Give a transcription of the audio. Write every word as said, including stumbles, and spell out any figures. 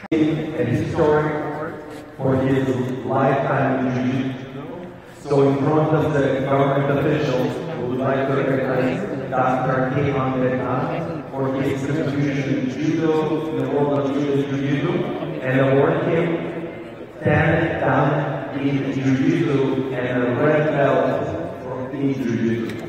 and historic for his lifetime in Jiu-Jitsu. So in front of the government officials, we would like to recognize Doctor Kayhan Bendtner for his contribution in Judo, in the world of Judo Jiu-Jitsu, and award him ten Dan in Jiu-Jitsu and a red belt for in Jiu-Jitsu.